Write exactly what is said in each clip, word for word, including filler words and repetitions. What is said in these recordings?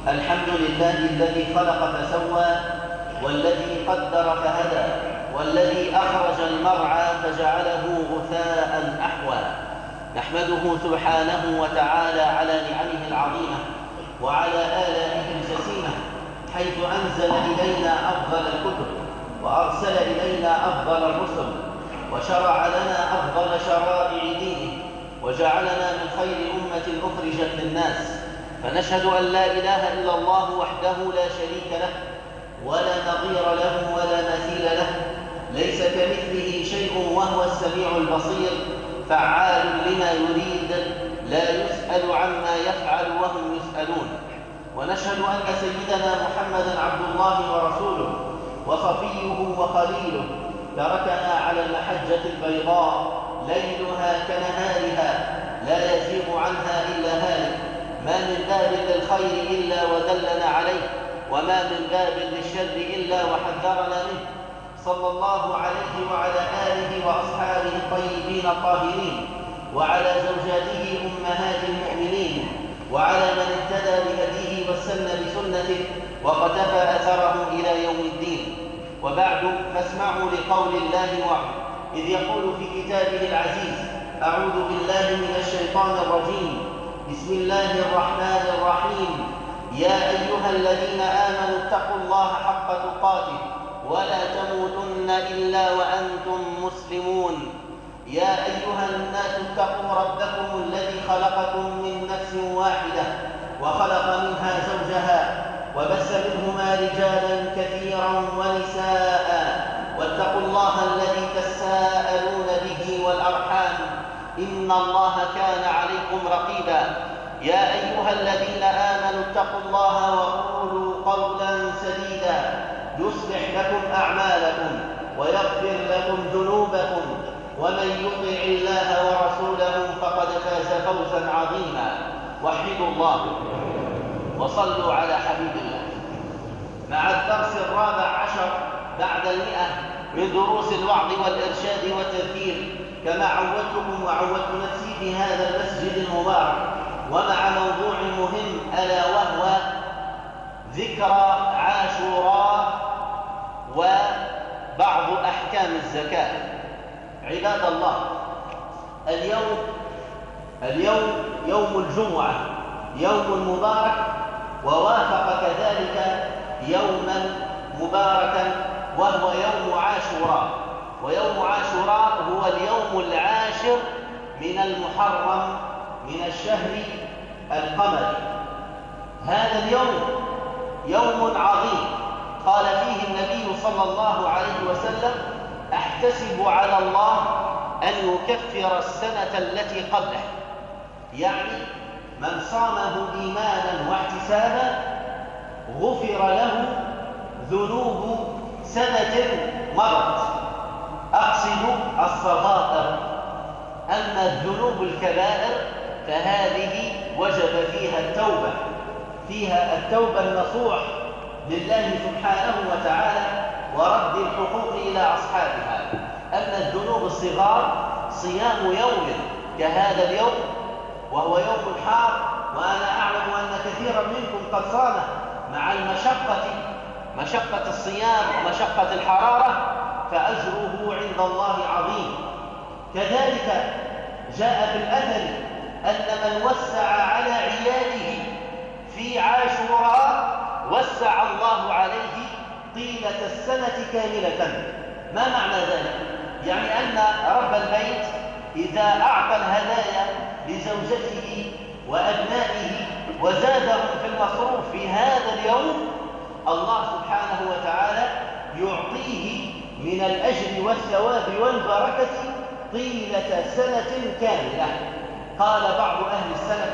الحمد لله الذي خلق فسوى، والذي قدر فهدى، والذي أخرج المرعى فجعله غثاء أحوى. نحمده سبحانه وتعالى على نعمه العظيمة وعلى آلائه الجسيمة، حيث أنزل إلينا أفضل الكتب، وأرسل إلينا أفضل الرسل، وشرع لنا أفضل شرائع دينه، وجعلنا من خير أمة أخرجت للناس. فنشهد أن لا إله إلا الله وحده لا شريك له، ولا نظير له ولا مثيل له، ليس كمثله شيء وهو السميع البصير، فعال لما يريد، لا يسأل عما يفعل وهم يسألون. ونشهد أن سيدنا محمدًا عبد الله ورسوله وصفيه وخليله، تركنا على المحجة البيضاء ليلها كنهارها، لا يزيغ عنها إلا هالك. ما من باب للخير إلا ودلنا عليه، وما من باب للشر إلا وحذرنا منه. صلى الله عليه وعلى آله وأصحابه الطيبين الطاهرين، وعلى زوجاته أمهات المؤمنين، وعلى من اهتدى بهديه واستنى بسنته وقتفى أثره إلى يوم الدين. وبعد، فاسمعوا لقول الله وعد إذ يقول في كتابه العزيز: أعوذ بالله من الشيطان الرجيم، بسم الله الرحمن الرحيم. يا أيها الذين آمنوا اتقوا الله حق تقاته ولا تموتن إلا وأنتم مسلمون. يا أيها الناس اتقوا ربكم الذي خلقكم من نفس واحدة وخلق منها زوجها وبث منهما رجالا كثيرا ونساء، واتقوا الله الذي تساءلون به والأرحام، إن الله كان عليكم رقيبا. يا أيها الذين آمنوا اتقوا الله وقولوا قولا سديدا يصلح لكم أعمالكم ويغفر لكم ذنوبكم، ومن يطع الله ورسوله فقد فاز فوزا عظيما. وحدوا الله وصلوا على حبيب الله. مع الدرس الرابع عشر بعد المئة من دروس الوعظ والإرشاد والتذكير، كما عودتكم وعودت نفسي في هذا المسجد المبارك، ومع موضوع مهم ألا وهو ذكرى عاشوراء وبعض أحكام الزكاة. عباد الله، اليوم اليوم يوم الجمعة، يوم مبارك، ووافق كذلك يوما مباركا وهو يوم عاشوراء. ويوم عاشوراء هو اليوم العاشر من المحرم من الشهر القمري. هذا اليوم يوم عظيم، قال فيه النبي صلى الله عليه وسلم: أحتسب على الله أن يكفر السنة التي قبله. يعني من صامه إيمانا واحتسابا غفر له ذنوب سنة مرت، أقصد الصغائر. أما الذنوب الكبائر فهذه وجب فيها التوبة، فيها التوبة النصوح لله سبحانه وتعالى ورد الحقوق إلى أصحابها. أما الذنوب الصغار صيام يوم كهذا اليوم وهو يوم حار، وأنا أعلم أن كثيرا منكم قد صام مع المشقة، مشقة الصيام ومشقة الحرارة، فأجره عند الله عظيم. كذلك جاء في الأثر أن من وسع على عياله في عاشوراء وسع الله عليه طيلة السنة كاملة. ما معنى ذلك؟ يعني أن رب البيت إذا أعطى الهدايا لزوجته وأبنائه وزادهم في المصروف في هذا اليوم، الله سبحانه وتعالى يعطيه من الأجر والثواب والبركة طيلة سنة كاملة. قال بعض أهل السلف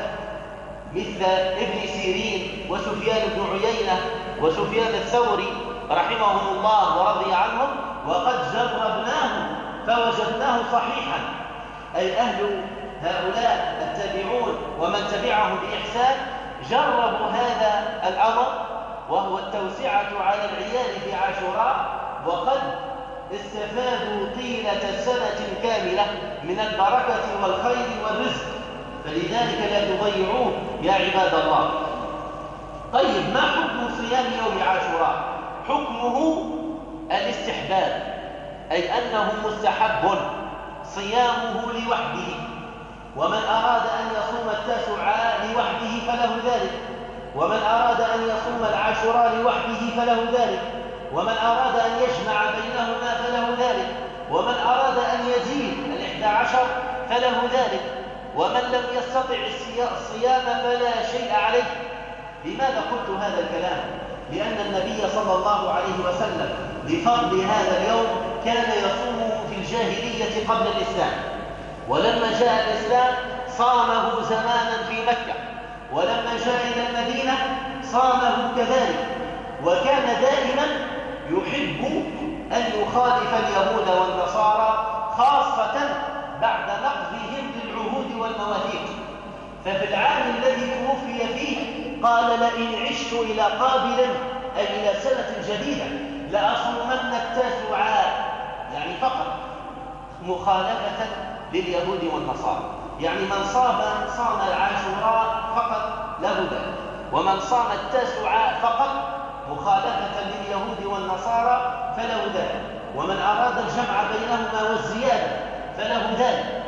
مثل ابن سيرين وسفيان بن عيينة وسفيان الثوري رحمهم الله ورضي عنهم: وقد جربناه فوجدناه صحيحا. أي أهل هؤلاء التابعون ومن تبعهم بإحسان جربوا هذا الأمر، وهو التوسعة على العيال في عاشوراء، وقد استفادوا طيلة سنة كاملة من البركة والخير والرزق، فلذلك لا تضيعوه يا عباد الله. طيب ما حكم صيام يوم عاشوراء؟ حكمه الاستحباب، أي أنه مستحب صيامه لوحده، ومن أراد أن يصوم التاسع لوحده فله ذلك، ومن أراد أن يصوم العاشوراء لوحده فله ذلك، ومن أراد أن يجمع بينهما فله ذلك، ومن أراد أن يزيد الإحدى عشر فله ذلك، ومن لم يستطع الصيام فلا شيء عليه. لماذا قلت هذا الكلام؟ لأن النبي صلى الله عليه وسلم بفضل هذا اليوم كان يصومه في الجاهلية قبل الإسلام، ولما جاء الإسلام صامه زمانا في مكة، ولما جاء إلى المدينة صامه كذلك، وكان دائما يحب أن يخالف اليهود والنصارى خاصة بعد نقضهم للعهود والمواثيق. ففي العام الذي توفي فيه قال: لئن عشت إلى قابل أي إلى سنة جديدة لأصومن التاسعاء، يعني فقط مخالفة لليهود والنصارى، يعني من صام صام العاشوراء فقط له ذلك، ومن صام التاسعاء فقط مخالفة لليهود والنصارى فله ذلك، ومن أراد الجمع بينهما والزيادة فله ذلك.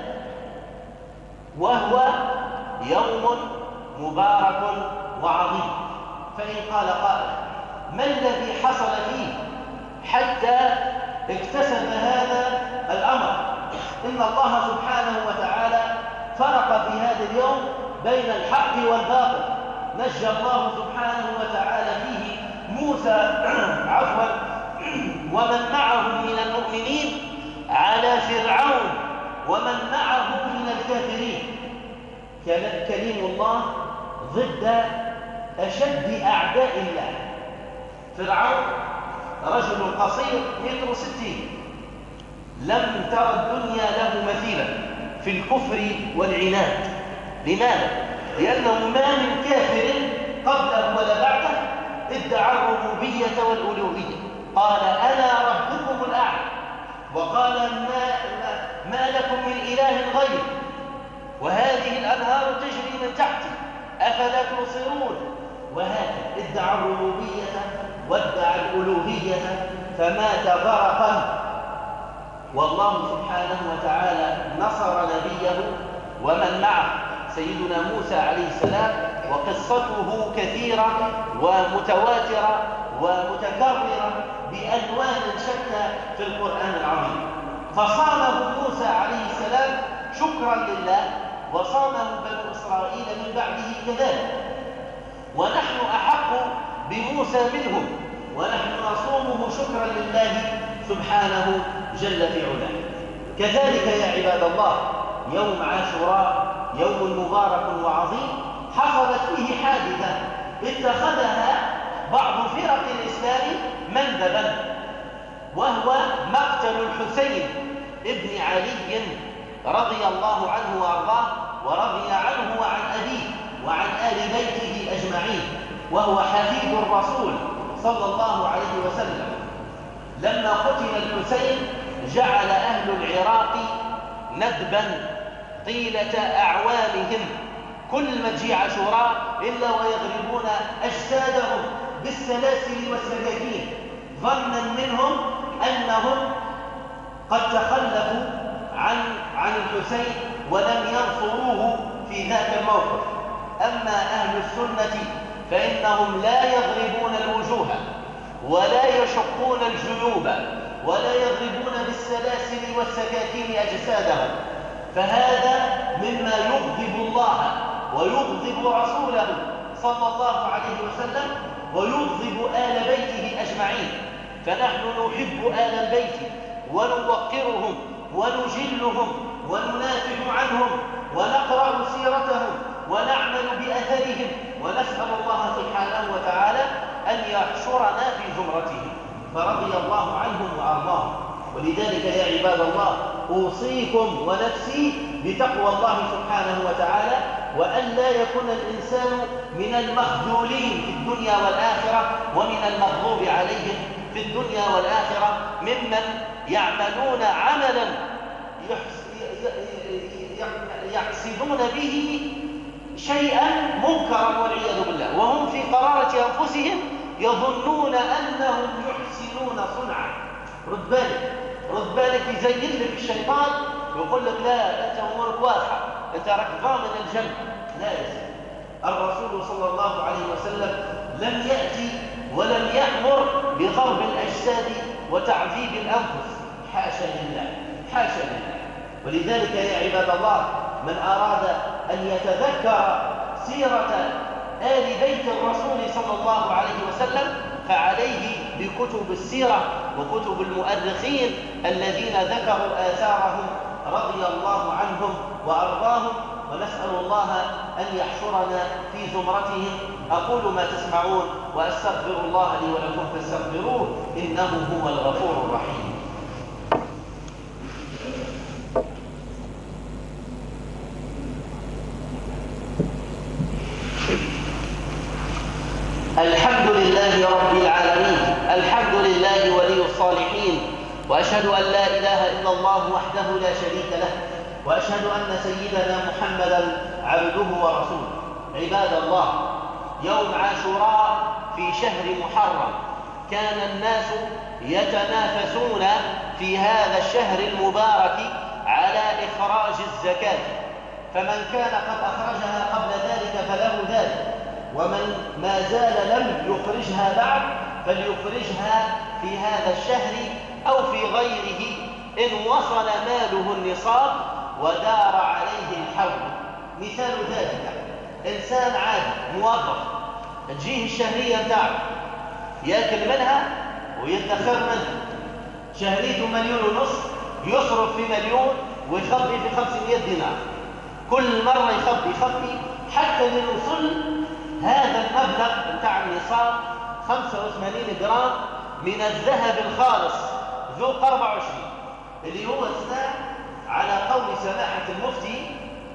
وهو يوم مبارك وعظيم. فإن قال قائل: ما الذي حصل فيه حتى اكتسب هذا الأمر؟ إن الله سبحانه وتعالى فرق في هذا اليوم بين الحق والباطل، نجى الله سبحانه وتعالى فيه موسى عفوا ومن معه من المؤمنين على فرعون ومن معه من الكافرين. كان كليم الله ضد أشد أعداء الله. فرعون رجل قصير متر ستين، لم ترى الدنيا له مثيلا في الكفر والعناد. لماذا؟ لأنه ما من كافر قبله ولا بعده ادعى الربوبية والألوهية، قال: أنا ربكم الأعلى، وقال: ما, ما لكم من إله غير، وهذه الأنهار تجري من تحتي أفلا تبصرون. وهذا ادعى الربوبية وادعى الألوهية فمات غرقا. والله سبحانه وتعالى نصر نبيه ومن معه سيدنا موسى عليه السلام، وقصته كثيرة ومتواترة ومتكررة بألوان شتى في القرآن العظيم. فصامه موسى عليه السلام شكرا لله، وصامه بنو إسرائيل من بعده كذلك، ونحن أحق بموسى منهم، ونحن نصومه شكرا لله سبحانه جل في علاه. كذلك يا عباد الله يوم عاشوراء يوم مبارك وعظيم حصلت فيه حادثة اتخذها بعض فرق الإسلام منببا، وهو مقتل الحسين ابن علي رضي الله عنه وأرضاه، ورضي عنه وعن أبيه وعن آل بيته أجمعين، وهو حفيد الرسول صلى الله عليه وسلم. لما قتل الحسين جعل أهل العراق ندبا طيلة أعوامهم كل ما تجي عاشوراء إلا ويضربون أجسادهم بالسلاسل والسكاكين، ظنا منهم أنهم قد تخلفوا عن عن الحسين ولم ينصروه في ذاك الموقف. أما أهل السنة فإنهم لا يضربون الوجوه ولا يشقون الجيوب ولا يضربون بالسلاسل والسكاكين أجسادهم، فهذا مما يغضب الله ويغضب رسوله صلى الله عليه وسلم ويغضب آل بيته أجمعين. فنحن نحب آل البيت ونوقرهم ونجلهم وننافع عنهم ونقرأ سيرتهم ونعمل بأثرهم، ونسأل الله سبحانه وتعالى أن يحشرنا في زمرتهم، فرضي الله عنهم وأرضاهم. ولذلك يا عباد الله أوصيكم ونفسي بتقوى الله سبحانه وتعالى، وأن لا يكون الإنسان من المخذولين في الدنيا والآخرة ومن المغضوب عليهم في الدنيا والآخرة، ممن يعملون عملا يقصدون به شيئا منكرا والعياذ بالله، وهم في قرارة أنفسهم يظنون أنهم يحسنون صنعا. رد بالك رد بالك يزين لك الشيطان ويقول لك لا أنت أمورك واضحة، أنت راك ضامن الجنة. لا يا سيدي، الرسول صلى الله عليه وسلم لم يأتي ولم يأمر بضرب الأجساد وتعذيب الأنفس، حاشا لله حاشا لله. ولذلك يا عباد الله، من أراد أن يتذكر سيرة آل بيت الرسول صلى الله عليه وسلم فعليه بكتب السيرة وكتب المؤرخين الذين ذكروا آثارهم رضي الله عنهم وأرضاهم، ونسأل الله أن يحشرنا في زمرتهم. أقول ما تسمعون وأستغفر الله لي ولكم فاستغفروه إنه هو الغفور الرحيم. الحمد لله رب العالمين، الحمد لله ولي الصالحين، وأشهد أن لا إله إلا الله وحده لا شريك له، وأشهد أن سيدنا محمدا عبده ورسوله. عباد الله، يوم عاشوراء في شهر محرم كان الناس يتنافسون في هذا الشهر المبارك على إخراج الزكاة، فمن كان قد أخرجها قبل ذلك فله ذلك، ومن ما زال لم يخرجها بعد فليخرجها في هذا الشهر أو في غيره إن وصل ماله النصاب ودار عليه الحول. مثال ذلك إنسان عادي موظف، تجيه الشهرية بتاعه يأكل منها ويدخر منها، شهريته مليون ونص، يصرف في مليون ويخبي في خمسمائة دينار، كل مرة يخبي يخبي حتى لنوصل هذا المبلغ بتاع النصاب خمسة وثمانين جرام من الذهب الخالص ذو أربعة وعشرين، اللي هو سنة على قول سماحة المفتي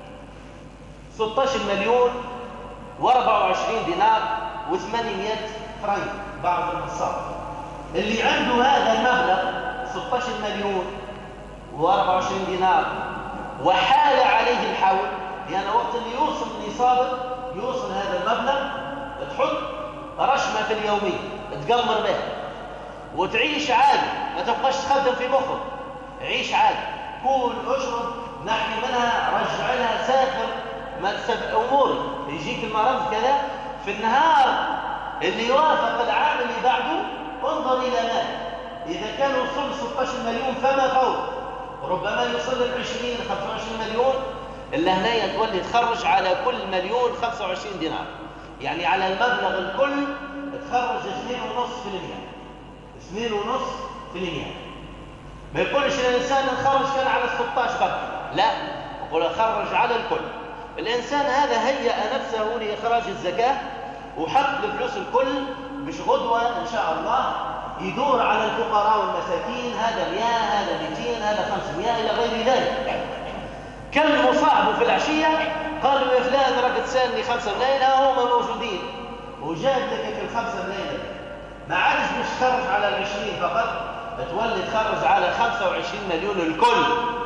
ستة عشر مليون وأربعة وعشرين دينار وثمانمائة فرنك بعض النصاب. اللي عنده هذا المبلغ ستة عشر مليون وأربعة وعشرين دينار وحال عليه الحول، لأن يعني وقت اللي يوصل نصابه يوصل هذا المبلغ تحط رشمة في اليومية تقمر بها وتعيش عادي، ما تبقاش تخدم في مخك، عيش عادي، كل اشرب نحي منها، رجع لها، سافر، ما تسب امورك، يجيك المرض كذا. في النهار اللي يوافق العام اللي بعده انظر الى مال، اذا كان وصل ستة عشر مليون فما فوق، ربما يوصل ل عشرين خمسة وعشرين مليون، اللي هنا تولي تخرج على كل مليون خمسة وعشرين دينار، يعني على المبلغ الكل تخرج اثنين ونص في المية، اثنين ونص في المية. ما يقولش الانسان نخرج كان على ستة عشر بقى، لا، يقول خرج على الكل. الانسان هذا هيأ نفسه لاخراج الزكاة وحط الفلوس الكل، مش غدوة ان شاء الله يدور على الفقراء والمساكين، هذا مئة هذا مئتين هذا خمسمائة الى غير ذلك. كم مصاحبه في العشية قالوا يا فلان راك تسالني خمسة ملايين، ها هم موجودين وجاب لك الخمسة ملايين، ما عادش مش تخرج على العشرين فقط، تولي تخرج على خمسة وعشرين مليون الكل.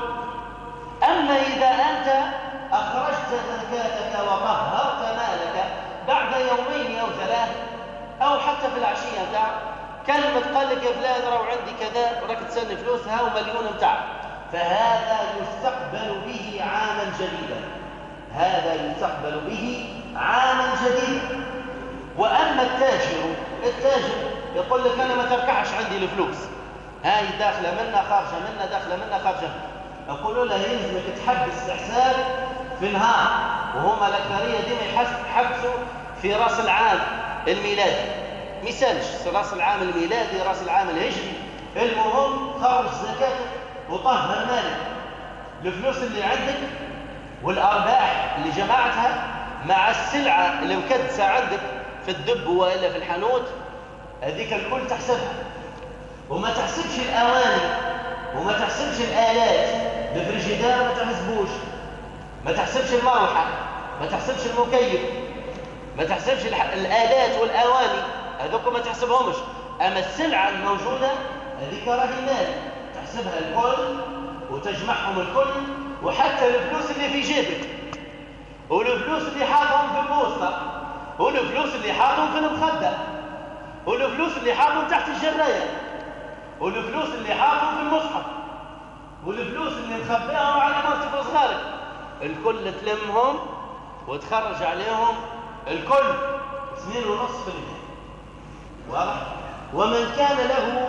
أما إذا أنت أخرجت زكاتك وطهرت مالك بعد يومين أو ثلاث أو حتى في العشية بتاع كلمة قال لك يا فلان راهو عندي كذا وراك تسالني فلوس ها ومليون بتاع، فهذا يستقبل به عاما جديدا، هذا يستقبل به عاما جديدا. وأما التاجر التاجر يقول لك أنا ما تركعش عندي الفلوس، هاي داخلة منا خارجة منا داخلة منا خارجة، يقولوا له يلزمك تحبس الحساب في نهار، وهما الأكثرية ديما يحبسوا في رأس العام الميلادي، مثالش رأس العام الميلادي رأس العام الهجري، المهم خرج زكاتك وطهر مالك، الفلوس اللي عندك والأرباح اللي جمعتها مع السلعة اللي مكدسة عندك في الدب وإلا في الحانوت، هذيك الكل تحسبها، وما تحسبش الأواني وما تحسبش الآلات، الفريجيدار ما تحسبوش، ما تحسبش المروحة، ما تحسبش المكيف، ما تحسبش الآلات والأواني، هذوك ما تحسبهمش. أما السلعة الموجودة هذيك راهي مال، تحسبها الكل وتجمعهم الكل، وحتى الفلوس اللي في جيبك والفلوس والفلوس اللي حاطهم في البوسطة، والفلوس اللي حاطهم في المخدة، والفلوس اللي حاطهم تحت الجراية، والفلوس اللي حاطهم في المصحف، والفلوس اللي مخبئهم على مرتب صغارك، الكل تلمهم وتخرج عليهم الكل اثنين ونصف في المية. واضح؟ ومن كان له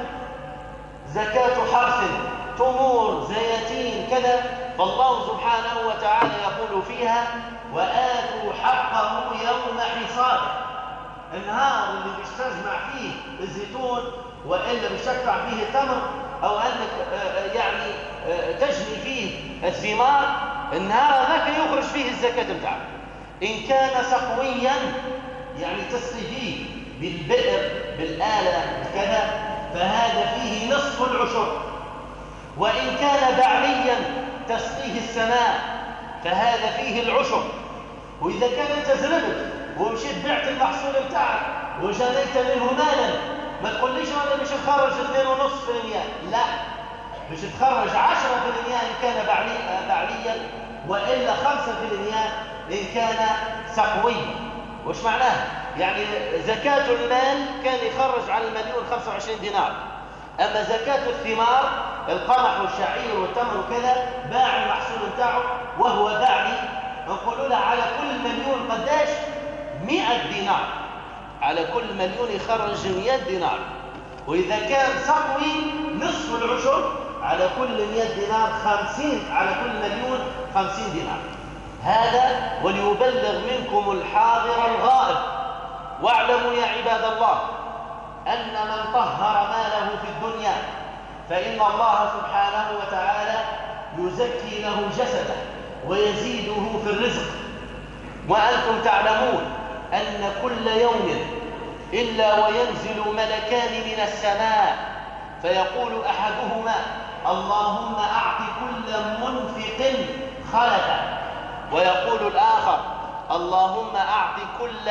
زكاة حرث تمور زيتين كذا فالله سبحانه وتعالى يقول فيها وآتوا حقه يوم حصاده. النهار اللي بيستجمع فيه الزيتون وإلا بيشفع فيه التمر أو أنك يعني تجني فيه الثمار، النهار هذاك يخرج فيه الزكاة بتاعه. إن كان سقويا يعني تسقي فيه بالبئر بالآلة كذا فهذا فيه نصف العشر. وإن كان بعليا تسقيه السماء فهذا فيه العشر. وإذا كان أنت زربت ومشيت بعت المحصول بتاعك وجنيت منه مالا ما تقوليش أنا مش تخرج اثنين ونصف في المية، لا، مش تخرج عشرة في المية إن كان بعليا وإلا خمسة في المية إن كان سقويا. وش معناه؟ يعني زكاة المال كان يخرج على المليون خمسة وعشرين دينار، أما زكاة الثمار القمح والشعير والتمر وكذا باع المحصول بتاعه وهو باعي نقول له على كل مليون قداش؟ مئة دينار، على كل مليون يخرج مئة دينار. وإذا كان سقوي نصف العشر على كل مئة دينار خمسين، على كل مليون خمسين دينار. هذا وليبلغ منكم الحاضر الغائب. واعلموا يا عباد الله أن من طهر ماله في الدنيا فإن الله سبحانه وتعالى يزكي له جسده ويزيده في الرزق. وأنتم تعلمون أن كل يوم إلا وينزل ملكان من السماء فيقول أحدهما اللهم أعط كل منفق خلفا، ويقول الآخر اللهم أعط كل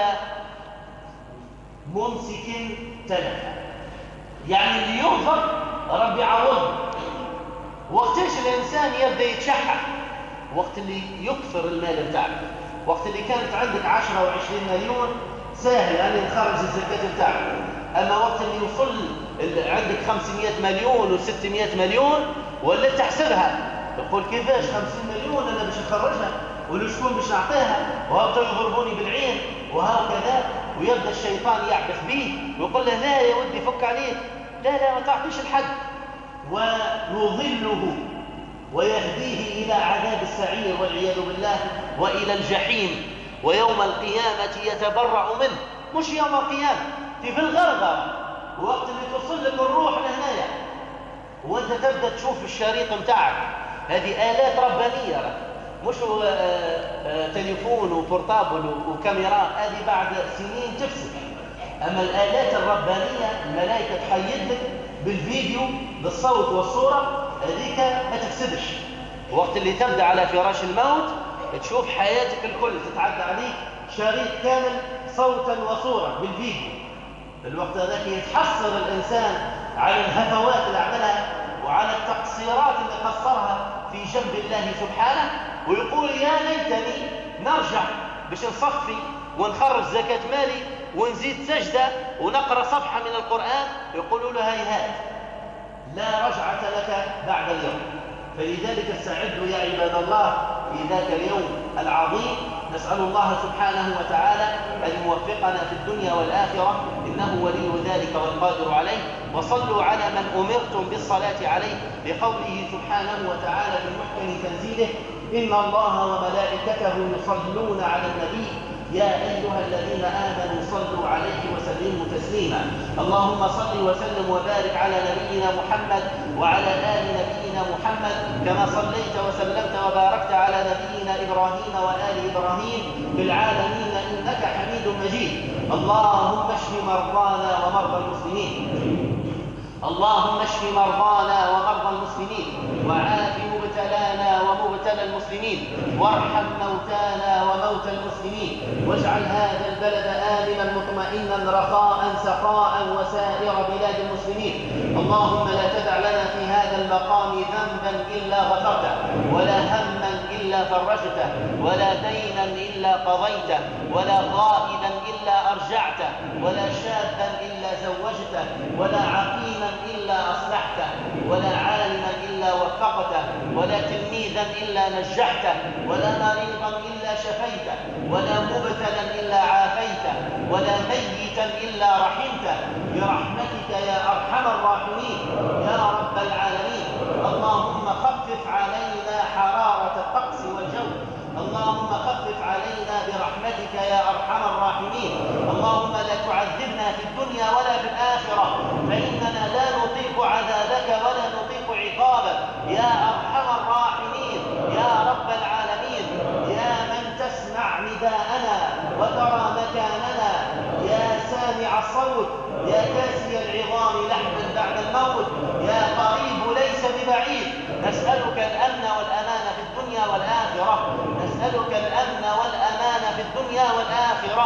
ممسك تلفا. يعني اللي ينفق رب يعوضه. وقتاش الإنسان يبدأ يتشحح؟ وقت اللي يكثر المال بتاعك. وقت اللي كانت عندك عشرة وعشرين مليون سهل يعني نخرج الزكاة بتاعك. أما وقت اللي يوصل عندك خمسمائة مليون وستمائة مليون ولا تحسبها تقول كيفاش خمسين مليون أنا باش نخرجها ولشكون باش نعطيها وهاو يضربوني بالعين وهاو كذا. ويبدأ الشيطان يعبث به ويقول له لا يا ودي فك عليك، لا لا ما تعطيش الحد، ويضله ويهديه إلى عذاب السعير والعياذ بالله وإلى الجحيم. ويوم القيامة يتبرأ منه، مش يوم القيامة في في الغرغرة وقت اللي توصل لك الروح لهنايا وانت تبدأ تشوف الشريط متاعك. هذه آلات ربانية مش تليفون وبورتابل وكاميرا، هذه بعد سنين تفسد. أما الآلات الربانية الملائكة تحيد لك بالفيديو بالصوت والصورة، هذيك ما تفسدش. وقت اللي تبدأ على فراش الموت تشوف حياتك الكل تتعدى عليك شريط كامل صوتا وصورة بالفيديو. الوقت هذاك يتحسر الإنسان على الهفوات اللي عملها وعلى التقصيرات اللي قصرها في جنب الله سبحانه، ويقول يا ليتني نرجع باش نصفي ونخرج زكاة مالي ونزيد سجدة ونقرأ صفحة من القرآن. يقولوا له هيهات لا رجعة لك بعد اليوم. فلذلك استعدوا يا عباد الله في ذاك اليوم العظيم. نسأل الله سبحانه وتعالى أن يوفقنا في الدنيا والآخرة، إنه ولي ذلك والقادر عليه. وصلوا على من أمرتم بالصلاة عليه بقوله سبحانه وتعالى في محكم تنزيله إن الله وملائكته يصلون على النبي يا أيها الذين آمنوا صلوا عليه وسلموا تسليما. اللهم صل وسلم وبارك على نبينا محمد وعلى آل نبينا محمد كما صليت وسلمت وباركت على نبينا إبراهيم وآل إبراهيم في العالمين إنك حميد مجيد. اللهم اشف مرضانا ومرضى المسلمين، اللهم اشف مرضانا ومرضى المسلمين، وعاف مبتلانا ومبتلى المسلمين، وارحم موتانا وموتى المسلمين، واجعل هذا البلد آمنا مطمئنا رخاء سخاء وسائر بلاد المسلمين. اللهم لا تدع لنا في هذا المقام ذنبا إلا غفرته، ولا هما إلا فرجته، ولا دينا إلا إلا قضيته، ولا غائبا إلا أرجعته، ولا شابا إلا زوجته، ولا عقيما إلا أصلحته، ولا عالما إلا وفقته، ولا تلميذا إلا نجحته، ولا مريضا إلا شفيته، ولا مبتلا إلا عافيته، ولا ميتا إلا رحمته، برحمتك يا أرحم الراحمين يا رب العالمين. اللهم خفف علينا حرارة الطقس والجو، اللهم خفف علينا برحمتك يا أرحم الراحمين. اللهم لا تعذبنا في الدنيا ولا في الآخرة، فإننا لا نطيق عذابك ولا نطيق عقابك يا أرحم الراحمين يا رب العالمين. يا من تسمع نداءنا وترى مكاننا، يا سامع الصوت، يا كاسي العظام لحما بعد الموت، يا قريب ليس ببعيد، نسألك الأمن والأمان في الدنيا والآخرة، نسألك الأمن والأمان في الدنيا والآخرة.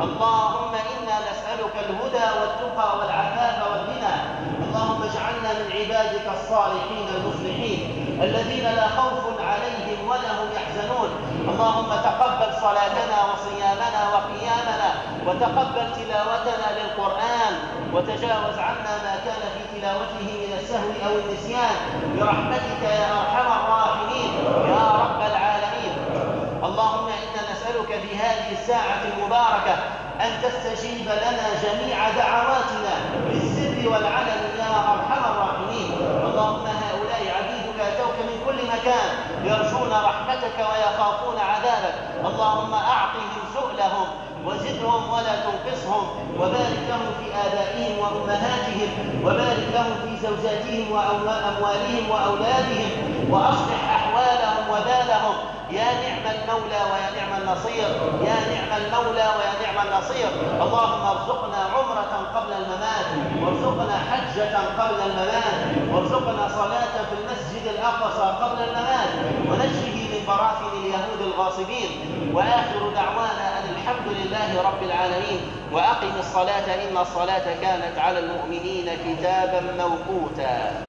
اللهم إنا نسألك الهدى والتقى والعفاف والغنى. اللهم اجعلنا من عبادك الصالحين المفلحين الذين لا خوف عليهم ولا هم يحزنون. اللهم تقبل صلاتنا وصيامنا وقيامنا، وتقبل تلاوتنا للقرآن، وتجاوز عنا ما كان في تلاوته من السهو أو النسيان برحمتك يا أرحم الراحمين يا رب العالمين. اللهم إنا نسألك في هذه الساعة المباركة أن تستجيب لنا جميع دعواتنا بالسر والعلن يا أرحم الراحمين. اللهم هؤلاء عبيدك أتوك من كل مكان يرجون رحمتك ويخافون عذابك، اللهم أعطهم سؤلهم وزدهم ولا تنقصهم، وبارك لهم في آبائهم وأمهاتهم، وبارك لهم في زوجاتهم وأموالهم وأولادهم، وأصلح أحوالهم وبالهم يا نعم المولى ويا نعم النصير، يا نعم المولى ويا نعم النصير. اللهم ارزقنا عمرة قبل الممات، وارزقنا حجة قبل الممات، وارزقنا صلاة في المسجد الأقصى قبل الممات، ونجه من براثن اليهود الغاصبين. وآخر دعوانا أن الحمد لله رب العالمين. وأقم الصلاة إن الصلاة كانت على المؤمنين كتابا موقوتا.